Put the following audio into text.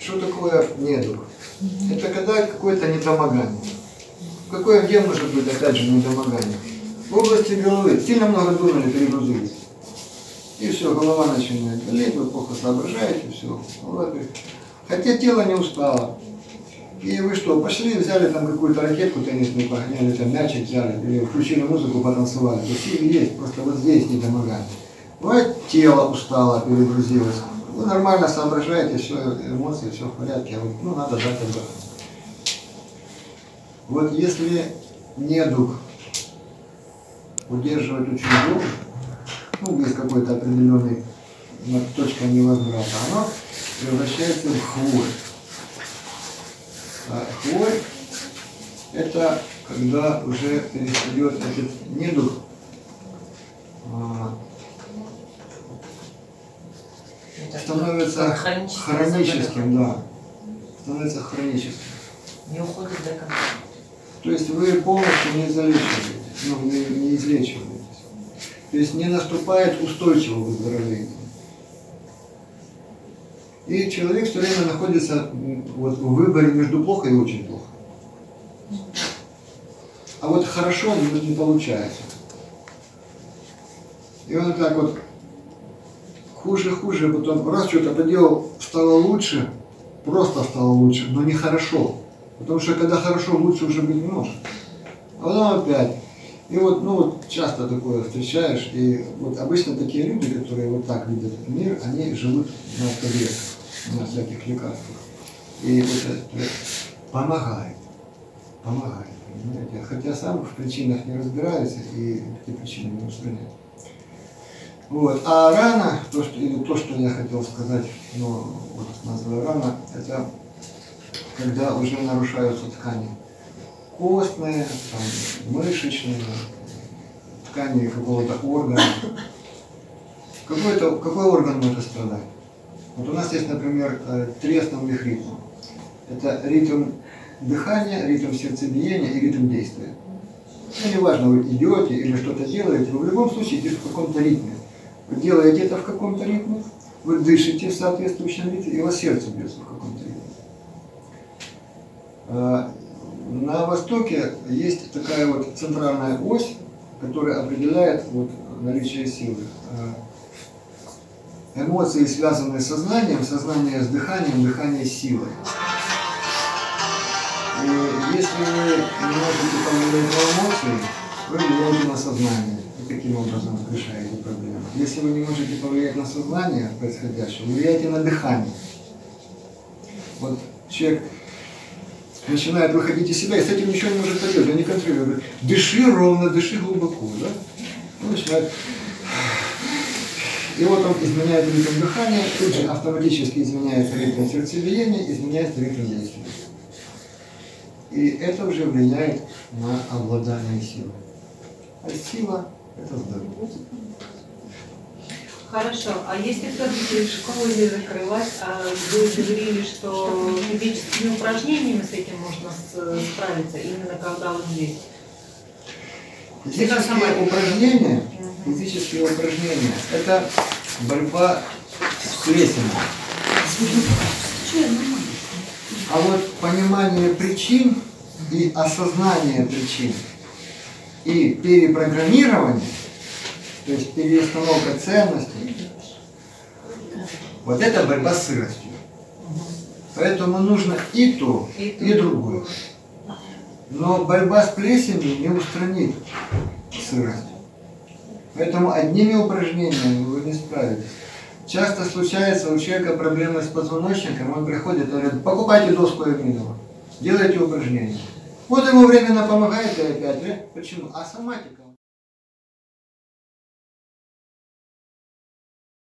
Что такое недуг? Это когда какое-то недомогание. Где может быть, опять же, недомогание? В области головы. Сильно много думали, перегрузились. И все, голова начинает болеть, вы плохо соображаете, все. Хотя тело не устало. И вы что, пошли, взяли там какую-то ракетку теннисную, погоняли, там мячик взяли, или включили музыку, потанцевали. То силы есть, просто вот здесь недомогание. Бывает, тело устало, перегрузилось. Вы нормально соображаете, все, эмоции, все в порядке, ну надо дать отдохнуть. Вот если недуг удерживать очень долго, ну без какой-то определенной точки невозврата, оно превращается в хворь. А хворь – это когда уже перестает этот недуг становится хроническим, да. Становится хроническим. Не уходит до конца. То есть вы полностью не залечиваетесь, ну, не излечиваетесь. То есть не наступает устойчивого выздоровления. И человек все время находится вот в выборе между плохо и очень плохо. А вот хорошо не получается. И он так вот хуже, потом раз что-то поделал, стало лучше, просто стало лучше, но не хорошо. Потому что когда хорошо, лучше уже быть не может. А потом опять. И вот, ну вот часто такое встречаешь, и вот обычно такие люди, которые вот так видят мир, они живут на таблетках, на всяких лекарствах. И это помогает, понимаете? Хотя сам в причинах не разбираюсь и эти причины не устраняю. Вот. А рана, то, что я хотел сказать, ну, вот называю рана, это когда уже нарушаются ткани костные, там, мышечные, ткани какого-то органа. Какой орган может страдать? Вот у нас есть, например, 3 основных ритма. Это ритм дыхания, ритм сердцебиения и ритм действия. Ну, неважно, вы идете или что-то делаете, вы в любом случае идете в каком-то ритме. Вы делаете это в каком-то ритме, вы дышите в соответствующем ритме, и у вас сердце бьется в каком-то ритме. На Востоке есть такая вот центральная ось, которая определяет вот наличие силы. Эмоции, связанные с сознанием, сознание с дыханием, дыхание с силой. И если вы не можете повлиять на эмоции, вы влияете на сознание. И таким образом решаете проблему. Если вы не можете повлиять на сознание происходящего, вы влияете на дыхание. Вот человек начинает выходить из себя, и с этим ничего не может поделать, он не контролирует. Говорит, дыши ровно, дыши глубоко. Да? Он начинает. И вот он изменяет ритм дыхания, тут же автоматически изменяется ритм сердцебиения, изменяется ритм действия. И это уже влияет на обладание силой. А сила – это здоровье. Хорошо. А если все-таки школа не закрылась, а вы говорили, что физическими упражнениями с этим можно справиться, именно когда вот здесь? Физические упражнения – это борьба с плесенью. А вот понимание причин и осознание причин и перепрограммирование, то есть переустановка ценностей, вот это борьба с сыростью. Поэтому нужно и то, и другое. Но борьба с плесенью не устранит сырость. Поэтому одними упражнениями вы не справитесь. Часто случается у человека проблемы с позвоночником, он приходит и говорит, покупайте доску Эвминова, делайте упражнения. Вот ему временно помогает и опять. Почему? А соматика.